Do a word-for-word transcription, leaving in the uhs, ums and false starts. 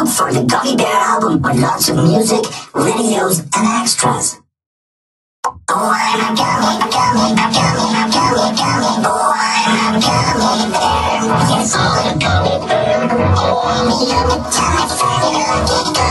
Look for the Gummy Bear album with lots of music, videos, and extras. Oh, I'm a gummy, gummy, gummy, gummy, gummy. Oh, I'm a gummy bear. Yes, I'm a gummy bear. Oh, I'm a yummy, tiny, fat, lucky gummy.